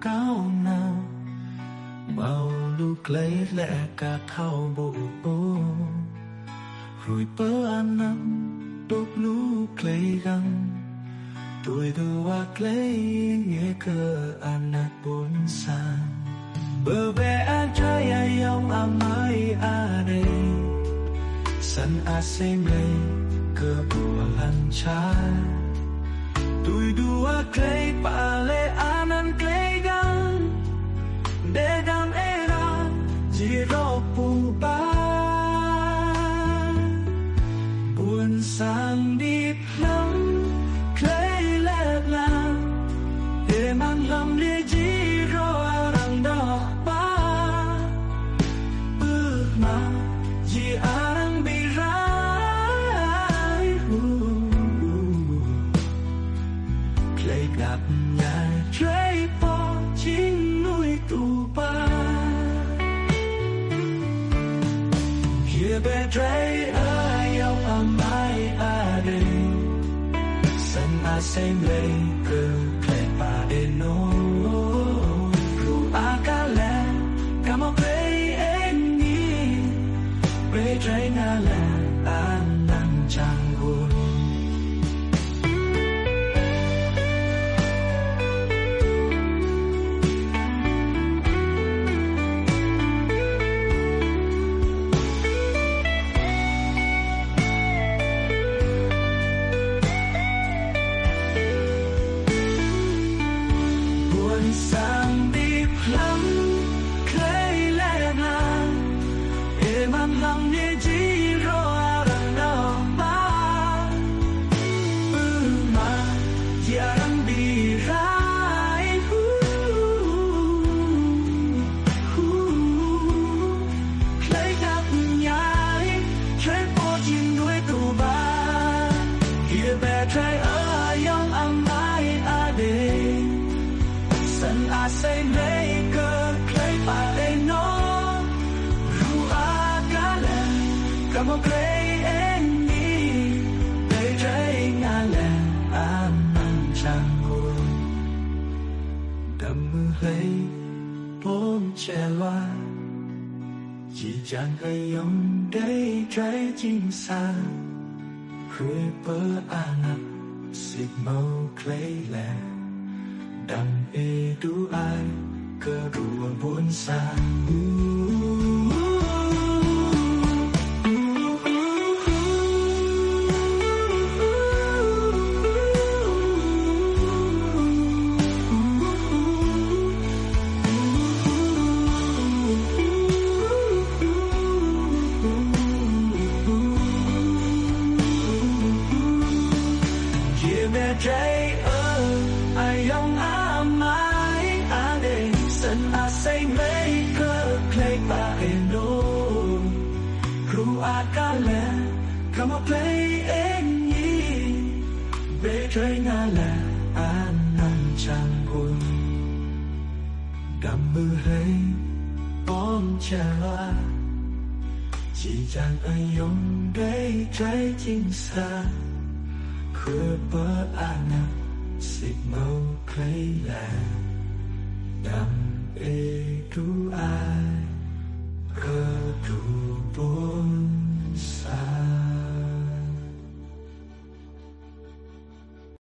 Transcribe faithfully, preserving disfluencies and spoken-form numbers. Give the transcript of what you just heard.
cao nào bao lúc lấy lẽ cả thao bộ ô rồi bơ ăn nắng đốt lúc lấy găng tuổi đua lấy nghe cơ ăn nát bốn xa bờ về ăn trái ai ông am mai à đây sân a xem lấy cơ bùa lần trái tuổi đua lấy bà lệ ăn ăn lấy găng để găng era chỉ rõ bù ba buồn sang đi lắm lấy lẽ làm để mang lòng đi chỉ rõ rằng đó ba bước mà chỉ anh bị rái lấy gặp nhà chơi bỏ chính núi tù ba kia bé trái ai ông am ai à đây sân a xem lấy cơ kẻ bà để nó ru a cá lẹ cá mọc lấy em đi bé trái na lẹ an năng chẳng buồn sang đi lắm lấy lẽ nàng em ăn lòng như chỉ rõ rằng đó ba ừ mà giờ đang bị rái lấy gặp nhà trái bỏ chim đuôi tù ba kia bé trái ở yang ăn ai à đây sân a say lấy cơ lấy bà lấy nó ru a cá lẹ cả một lấy em đi để trái ngã lẹ an năng chẳng buồn đầm mưa lấy bốn che loa chỉ chẳng hay ông đây trái chim xa khuya bơ an xịt màu lấy lẹ đằng ê đu ai cơ đùa buồn xa kia mẹ trái ơi ai ông am ai à đây sân a say mấy cơ play ba eno ru a cá lẹ come on play em nhỉ về trời nga lẹ an năng chẳng buồn đầm mưa hay bom cha loa chỉ chẳng ai ông đây trái chim xa khuya bơ an xịt màu clay là đam ê đu ai